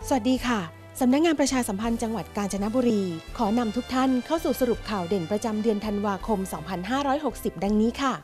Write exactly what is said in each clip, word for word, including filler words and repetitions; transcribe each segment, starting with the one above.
สวัสดีค่ะสำนักงานประชาสัมพันธ์จังหวัดกาญจนบุรีขอนำทุกท่านเข้าสู่สรุปข่าวเด่นประจำเดือนธันวาคม สองพันห้าร้อยหกสิบ ดังนี้ค่ะ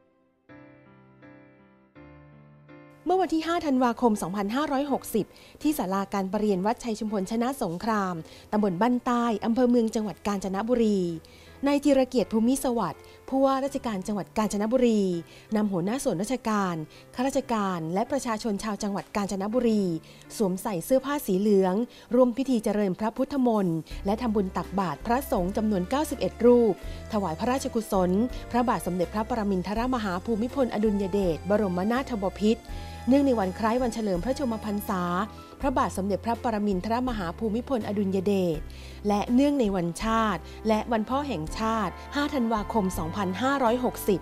เมื่อวันที่ ห้า ธันวาคม สองพันห้าร้อยหกสิบ ที่ศาลาการประเรียนวัดชัยชุมพลชนะสงครามตำบลบ้านใต้อำเภอเมืองจังหวัดกาญจนบุรีนายธีรเกียรติภูมิสวัสดิ์ผู้ว่าราชการจังหวัดกาญจนบุรีนำหัวหน้าส่วนราชการข้าราชการและประชาชนชาวจังหวัดกาญจนบุรีสวมใส่เสื้อผ้าสีเหลืองร่วมพิธีเจริญพระพุทธมนต์และทำบุญตักบาตรพระสงฆ์จำนวนเก้าสิบเอ็ดรูปถวายพระราชกุศลพระบาทสมเด็จพระปรมินทรมหาภูมิพลอดุลยเดชบรมนาถบพิตรเนื่องในวันคล้ายวันเฉลิมพระชนมพรรษาพระบาทสมเด็จพระปรมินทรมหาภูมิพลอดุลยเดชและเนื่องในวันชาติและวันพ่อแห่งชาติ ห้า ธันวาคม สองพันห้าร้อยหกสิบ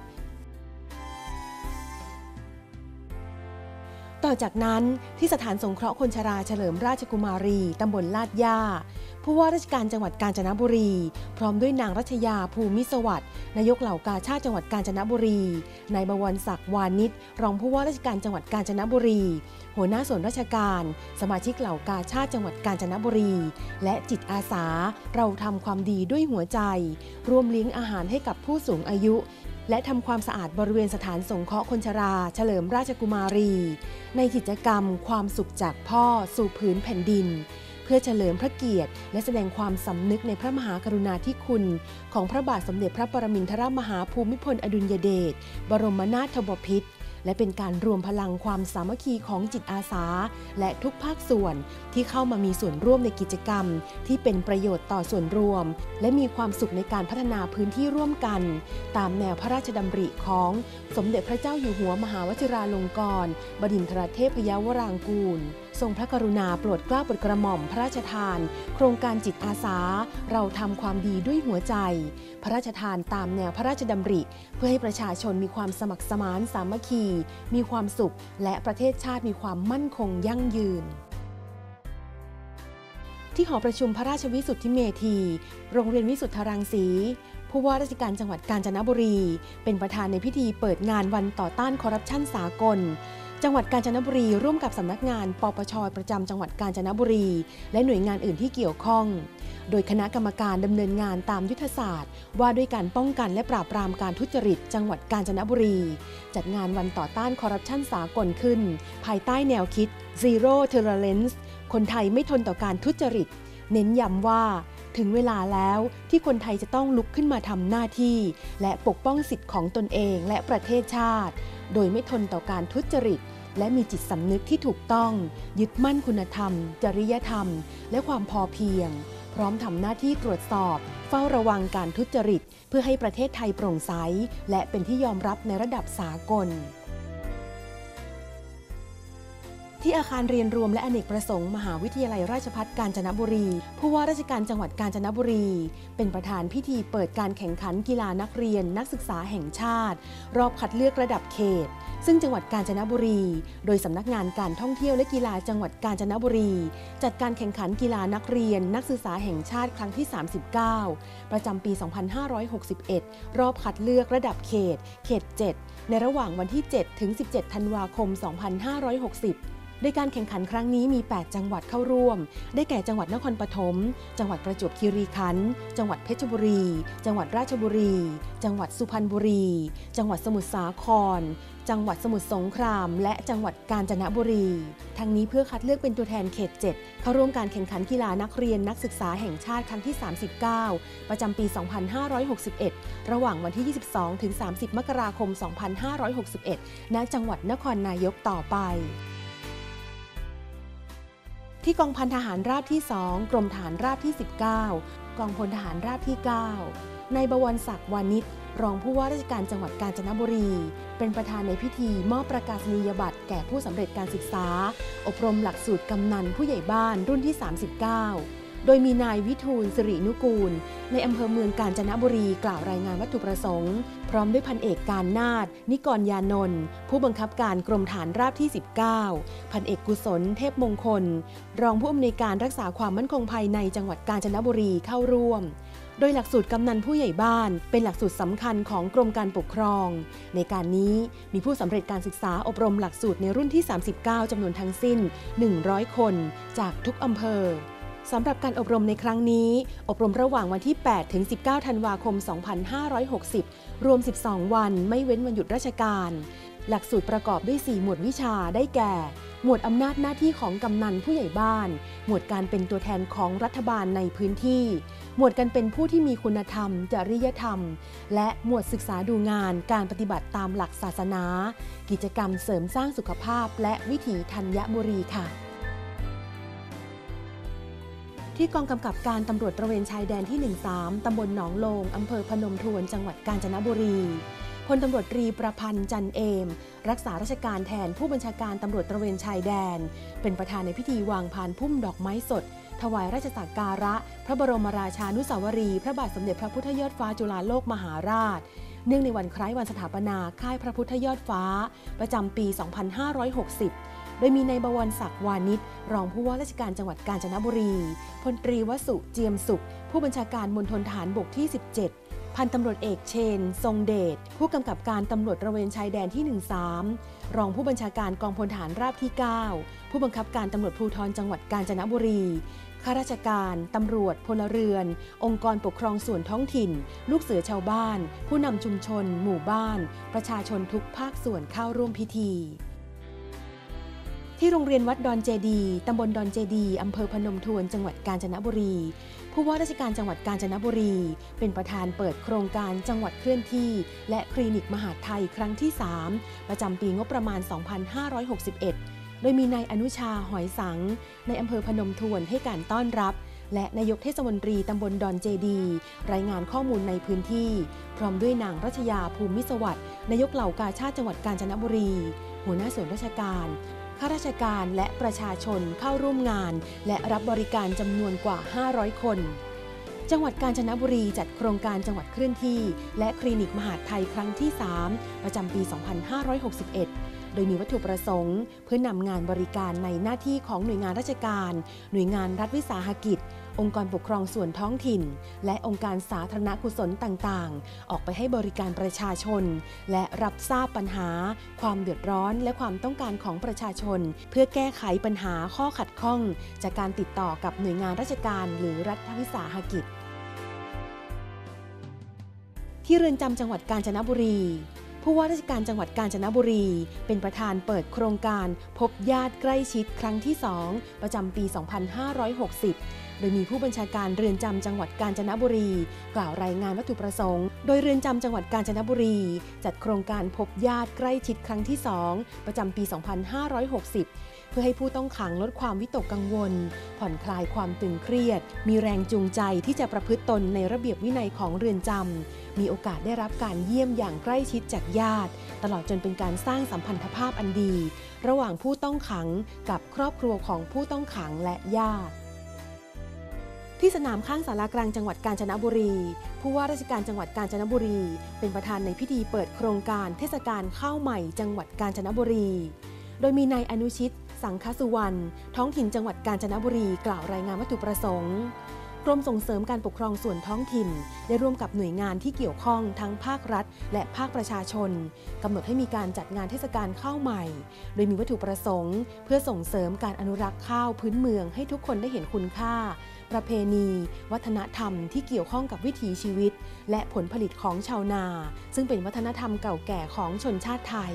ต่อจากนั้นที่สถานสงเคราะห์คนชราเฉลิมราชกุมารีตำบลลาดย่าผู้ว่าราชการจังหวัดกาญจนบุรีพร้อมด้วยนางรัชยาภูมิสวัสดิ์นายกเหล่ากาชาดจังหวัดกาญจนบุรีนายบวรศักดิ์วานิชรองผู้ว่าราชการจังหวัดกาญจนบุรีหัวหน้าส่วนราชการสมาชิกเหล่ากาชาดจังหวัดกาญจนบุรีและจิตอาสาเราทำความดีด้วยหัวใจร่วมเลี้ยงอาหารให้กับผู้สูงอายุและทำความสะอาดบริเวณสถานสงเคราะห์คนชราเฉลิมราชกุมารีในกิจกรรมความสุขจากพ่อสู่พื้นแผ่นดินเพื่อเฉลิมพระเกียรติและแสดงความสำนึกในพระมหากรุณาธิคุณของพระบาทสมเด็จพระปรมินทรมหาภูมิพลอดุลยเดชบรมนาถบพิตรและเป็นการรวมพลังความสามัคคีของจิตอาสาและทุกภาคส่วนที่เข้ามามีส่วนร่วมในกิจกรรมที่เป็นประโยชน์ต่อส่วนรวมและมีความสุขในการพัฒนาพื้นที่ร่วมกันตามแนวพระราชดำริของสมเด็จพระเจ้าอยู่หัวมหาวชิราลงกรณ์บดินทรเทพยวรางกูลทรงพระกรุณาโปรดเกล้าโปรดกระหม่อมพระราชทานโครงการจิตอาสาเราทำความดีด้วยหัวใจพระราชทานตามแนวพระราชดำริเพื่อให้ประชาชนมีความสมัครสมานสามัคคีมีความสุขและประเทศชาติมีความมั่นคงยั่งยืนที่หอประชุมพระราชวิสุทธิเมธีโรงเรียนวิสุทธรังสีผู้ว่าราชการจังหวัดกาญจนบุรีเป็นประธานในพิธีเปิดงานวันต่อต้านคอร์รัปชันสากลจังหวัดกาญจนบุรีร่วมกับสำนักงานปปช.ประจำจังหวัดกาญจนบุรีและหน่วยงานอื่นที่เกี่ยวข้องโดยคณะกรรมการดำเนินงานตามยุทธศาสตร์ว่าด้วยการป้องกันและปราบปรามการทุจริตจังหวัดกาญจนบุรีจัดงานวันต่อต้านคอร์รัปชันสากลขึ้นภายใต้แนวคิด Zero Tolerance คนไทยไม่ทนต่อการทุจริตเน้นย้ำว่าถึงเวลาแล้วที่คนไทยจะต้องลุกขึ้นมาทำหน้าที่และปกป้องสิทธิของตนเองและประเทศชาติโดยไม่ทนต่อการทุจริตและมีจิตสำนึกที่ถูกต้องยึดมั่นคุณธรรมจริยธรรมและความพอเพียงพร้อมทำหน้าที่ตรวจสอบเฝ้าระวังการทุจริตเพื่อให้ประเทศไทยโปร่งใสและเป็นที่ยอมรับในระดับสากลที่อาคารเรียนรวมและอเนกประสงค์มหาวิทยาลัยราชภัฏกาญจนบุรีผู้ว่าราชการจังหวัดกาญจนบุรีเป็นประธานพิธีเปิดการแข่งขันกีฬานักเรียนนักศึกษาแห่งชาติรอบคัดเลือกระดับเขตซึ่งจังหวัดกาญจนบุรีโดยสำนักงานการท่องเที่ยวและกีฬาจังหวัดกาญจนบุรีจัดการแข่งขันกีฬานักเรียนนักศึกษาแห่งชาติครั้งที่สามสิบเก้าประจำปีสองพันห้าร้อยหกสิบเอ็ดรอบคัดเลือกระดับเขตเขตเจ็ดในระหว่างวันที่เจ็ดถึงสิบเจ็ดธันวาคมสองพันห้าร้อยหกสิบโดยการแข่งขันครั้งนี้มีแปดจังหวัดเข้าร่วมได้แก่จังหวัดนครปฐมจังหวัดประจวบคีรีขันธ์จังหวัดเพชรบุรีจังหวัดราชบุรีจังหวัดสุพรรณบุรีจังหวัดสมุทรสาครจังหวัดสมุทรสงครามและจังหวัดกาญจนบุรีทั้งนี้เพื่อคัดเลือกเป็นตัวแทนเขตเจ็ดเข้าร่วมการแข่งขันกีฬานักเรียนนักศึกษาแห่งชาติครั้งที่สามสิบเก้าประจำปีสองพันห้าร้อยหกสิบเอ็ดระหว่างวันที่ยี่สิบสองถึงสามสิบมกราคมสองพันห้าร้อยหกสิบเอ็ดณจังหวัดนครนายกต่อไปที่กองพันทหารราบที่สองกรมทหารราบที่สิบเก้ากองพลทหารราบที่เก้านายบวรศักดิ์วานิชรองผู้ว่าราชการจังหวัดกาญจนบุรีเป็นประธานในพิธีมอบประกาศนียบัตรแก่ผู้สำเร็จการศึกษาอบรมหลักสูตรกำนันผู้ใหญ่บ้านรุ่นที่สามสิบเก้าโดยมีนายวิทูลสิรินุกูลในอำเภอเมืองกาญจนบุรีกล่าวรายงานวัตถุประสงค์พร้อมด้วยพันเอกการนาถนิกรยานนท์ผู้บังคับการกรมฐานราบที่สิบเก้าพันเอกกุศลเทพมงคลรองผู้อำนวยการรักษาความมั่นคงภายในจังหวัดกาญจนบุรีเข้าร่วมโดยหลักสูตรกำนันผู้ใหญ่บ้านเป็นหลักสูตรสำคัญของกรมการปกครองในการนี้มีผู้สำเร็จการศึกษาอบรมหลักสูตรในรุ่นที่สามสิบเก้าจำนวนทั้งสิ้นหนึ่งร้อยคนจากทุกอำเภอสำหรับการอบรมในครั้งนี้อบรมระหว่างวันที่แปดถึงสิบเก้าธันวาคมสองพันห้าร้อยหกสิบรวมสิบสองวันไม่เว้นวันหยุดราชการหลักสูตรประกอบด้วยสี่หมวดวิชาได้แก่หมวดอำนาจหน้าที่ของกำนันผู้ใหญ่บ้านหมวดการเป็นตัวแทนของรัฐบาลในพื้นที่หมวดการเป็นผู้ที่มีคุณธรรมจริยธรรมและหมวดศึกษาดูงานการปฏิบัติตามหลักศาสนากิจกรรมเสริมสร้างสุขภาพและวิถีธัญบุรีค่ะที่กองกำกับการตำรวจตระเวนชายแดนที่ หนึ่งสาม ตำบลหนองโลงอำเภอพนมทวนจังหวัดกาญจนบุรีพลตำรวจตรีประพันธ์จันเอมรักษาราชการแทนผู้บัญชาการตำรวจตระเวนชายแดนเป็นประธานในพิธีวางพานพุ่มดอกไม้สดถวายราชสักการะพระบรมราชานุสาวรีย์พระบาทสมเด็จพระพุทธยอดฟ้าจุฬาโลกมหาราชเนื่องในวันคล้ายวันสถาปนาค่ายพระพุทธยอดฟ้าประจำปี สองพันห้าร้อยหกสิบโดยมีนายบวรศักดิ์วานิชรองผู้ว่าราชการจังหวัดกาญจนบุรีพลตรีวสุเจียมสุขผู้บัญชาการมณฑลทหารบกที่สิบเจ็ดพันตำรวจเอกเชนทรงเดชผู้กำกับการตำรวจตระเวนชายแดนที่ หนึ่งสาม รองผู้บัญชาการกองพลทหารราบที่ เก้า ผู้บังคับการตำรวจภูธรจังหวัดกาญจนบุรีข้าราชการตำรวจพลเรือนองค์กรปกครองส่วนท้องถิ่นลูกเสือชาวบ้านผู้นำชุมชนหมู่บ้านประชาชนทุกภาคส่วนเข้าร่วมพิธีที่โรงเรียนวัดดอนเจดีตำบลดอนเจดีอำเภอพนมทวนจังหวัดกาญจนบุรีผู้ว่าราชการจังหวัดกาญจนบุรีเป็นประธานเปิดโครงการจังหวัดเคลื่อนที่และคลินิกมหาดไทยครั้งที่สามประจำปีงบประมาณ สองพันห้าร้อยหกสิบเอ็ด โดยมีนายอนุชาหอยสังในอำเภอพนมทวนให้การต้อนรับและนายกเทศมนตรีตำบลดอนเจดีรายงานข้อมูลในพื้นที่พร้อมด้วยนางรัชยาภูมิสวัสดิ์นายกเหล่ากาชาดจังหวัดกาญจนบุรีหัวหน้าส่วนราชการข้าราชการและประชาชนเข้าร่วมงานและรับบริการจำนวนกว่าห้าร้อยคนจังหวัดกาญจนบุรีจัดโครงการจังหวัดเคลื่อนที่และคลินิกมหาดไทยครั้งที่สามประจำปี สองพันห้าร้อยหกสิบเอ็ด โดยมีวัตถุประสงค์เพื่อนำงานบริการในหน้าที่ของหน่วยงานราชการหน่วยงานรัฐวิสาหกิจองค์กรปกครองส่วนท้องถิ่นและองค์การสาธารณกุศลต่างๆออกไปให้บริการประชาชนและรับทราบปัญหาความเดือดร้อนและความต้องการของประชาชนเพื่อแก้ไขปัญหาข้อขัดข้องจากการติดต่อกับหน่วยงานราชการหรือรัฐวิสาหกิจที่เรือนจำจังหวัดกาญจนบุรีผู้ว่าราชการจังหวัดกาญจนบุรีเป็นประธานเปิดโครงการพบญาติใกล้ชิดครั้งที่สองประจำปี สองพันห้าร้อยหกสิบโดยมีผู้บัญชาการเรือนจำจังหวัดกาญจนบุรีกล่าวรายงานวัตถุประสงค์โดยเรือนจำจังหวัดกาญจนบุรีจัดโครงการพบญาติใกล้ชิดครั้งที่สองประจำปี สองพันห้าร้อยหกสิบเพื่อให้ผู้ต้องขังลดความวิตกกังวลผ่อนคลายความตึงเครียดมีแรงจูงใจที่จะประพฤติตนในระเบียบวินัยของเรือนจำมีโอกาสได้รับการเยี่ยมอย่างใกล้ชิดจากญาติตลอดจนเป็นการสร้างสัมพันธภาพอันดีระหว่างผู้ต้องขังกับครอบครัวของผู้ต้องขังและญาติที่สนามข้างศาลากลางจังหวัดกาญจนบุรีผู้ว่าราชการจังหวัดกาญจนบุรีเป็นประธานในพิธีเปิดโครงการเทศกาลข้าวใหม่จังหวัดกาญจนบุรีโดยมีนายอนุชิตสังคสุวรรณท้องถิ่นจังหวัดกาญจนบุรีกล่าวรายงานวัตถุประสงค์กรมส่งเสริมการปกครองส่วนท้องถิ่นได้ร่วมกับหน่วยงานที่เกี่ยวข้องทั้งภาครัฐและภาคประชาชนกำหนดให้มีการจัดงานเทศกาลข้าวใหม่โดยมีวัตถุประสงค์เพื่อส่งเสริมการอนุรักษ์ข้าวพื้นเมืองให้ทุกคนได้เห็นคุณค่าประเพณีวัฒนธรรมที่เกี่ยวข้องกับวิถีชีวิตและผลผลิตของชาวนาซึ่งเป็นวัฒนธรรมเก่าแก่ของชนชาติไทย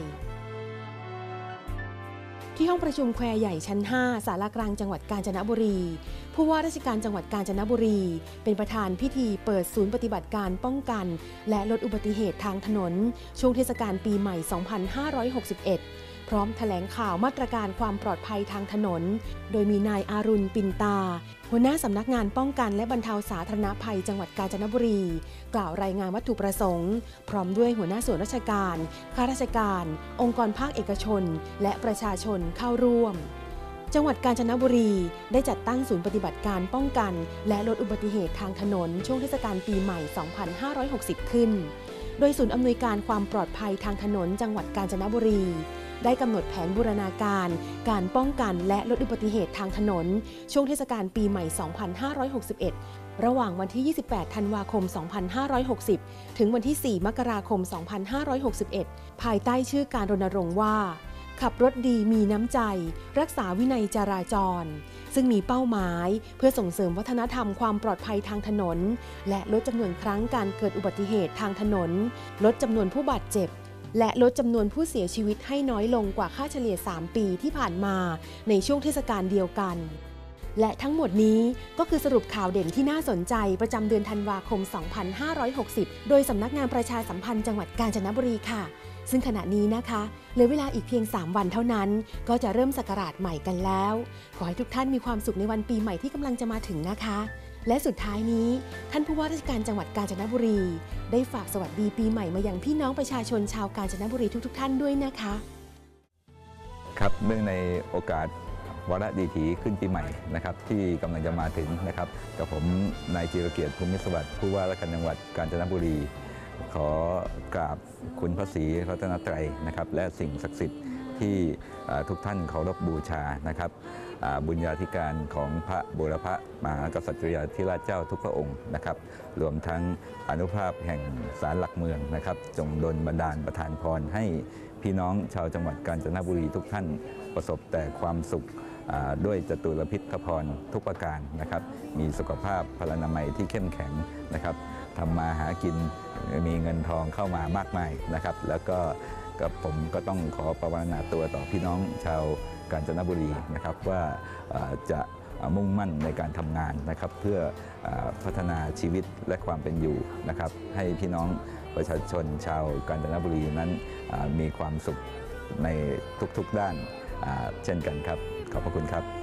ที่ห้องประชุมแควใหญ่ชั้นห้าศาลากลางจังหวัดกาญจนบุรีผู้ว่าราชการจังหวัดกาญจนบุรีเป็นประธานพิธีเปิดศูนย์ปฏิบัติการป้องกันและลดอุบัติเหตุทางถนนช่วงเทศกาลปีใหม่ สองพันห้าร้อยหกสิบเอ็ด พร้อมแถลงข่าวมาตรการความปลอดภัยทางถนนโดยมีนายอารุณปินตาหัวหน้าสำนักงานป้องกันและบรรเทาสาธารณภัยจังหวัดกาญจนบุรีกล่าวรายงานวัตถุประสงค์พร้อมด้วยหัวหน้าส่วนราชการข้าราชการองค์กรภาคเอกชนและประชาชนเข้าร่วมจังหวัดกาญจนบุรีได้จัดตั้งศูนย์ปฏิบัติการป้องกันและลดอุบัติเหตุทางถนนช่วงเทศกาลปีใหม่ สองพันห้าร้อยหกสิบ ขึ้นโดยศูนย์อำนวยการความปลอดภัยทางถนนจังหวัดกาญจนบุรีได้กำหนดแผนบูรณาการการป้องกันและลดอุบัติเหตุทางถนนช่วงเทศกาลปีใหม่ สองพันห้าร้อยหกสิบเอ็ดระหว่างวันที่ ยี่สิบแปด ธันวาคม สองพันห้าร้อยหกสิบ ถึงวันที่ สี่ มกราคม สองพันห้าร้อยหกสิบเอ็ด ภายใต้ชื่อการรณรงค์ว่าขับรถดีมีน้ำใจรักษาวินัยจราจรซึ่งมีเป้าหมายเพื่อส่งเสริมวัฒนธรรมความปลอดภัยทางถนนและลดจำนวนครั้งการเกิดอุบัติเหตุทางถนนลดจำนวนผู้บาดเจ็บและลดจำนวนผู้เสียชีวิตให้น้อยลงกว่าค่าเฉลี่ย สาม ปีที่ผ่านมาในช่วงเทศกาลเดียวกันและทั้งหมดนี้ก็คือสรุปข่าวเด่นที่น่าสนใจประจำเดือนธันวาคม สองพันห้าร้อยหกสิบ โดยสำนักงานประชาสัมพันธ์จังหวัดกาญจนบุรีค่ะซึ่งขณะนี้นะคะเหลือเวลาอีกเพียง สาม วันเท่านั้นก็จะเริ่มศักราชใหม่กันแล้วขอให้ทุกท่านมีความสุขในวันปีใหม่ที่กำลังจะมาถึงนะคะและสุดท้ายนี้ท่านผู้ว่าราชการจังหวัดกาญจนบุรีได้ฝากสวัสดีปีใหม่มายังพี่น้องประชาชนชาวกาญจนบุรีทุกๆท่านด้วยนะคะครับเนื่องในโอกาสวาระดีถีขึ้นปีใหม่นะครับที่กำลังจะมาถึงนะครับกับผมนายจิรเกียรติภูมิสวัสดิ์ผู้ว่าราชการจังหวัดกาญจนบุรีขอกราบคุณพระศรีรัตนตรัยนะครับและสิ่งศักดิ์สิทธิ์ที่ทุกท่านเคารพบูชานะครับบุญญาธิการของพระบูรพมหากษัตริยาธิราชเจ้าทุกพระองค์นะครับรวมทั้งอานุภาพแห่งศาลหลักเมืองนะครับจงดลบันดาลประทานพรให้พี่น้องชาวจังหวัดกาญจนบุรีทุกท่านประสบแต่ความสุขด้วยจตุรพิธพรทุกประการนะครับมีสุขภาพพลานามัยที่เข้มแข็งนะครับทำมาหากินมีเงินทองเข้ามามากมายนะครับแล้วก็กับผมก็ต้องขอประวารณาตัวต่อพี่น้องชาวกาญจนบุรีนะครับว่าจะมุ่งมั่นในการทำงานนะครับเพื่อพัฒนาชีวิตและความเป็นอยู่นะครับให้พี่น้องประชาชนชาวกาญจนบุรีนั้นมีความสุขในทุกๆด้านเช่นกันครับขอบพระคุณครับ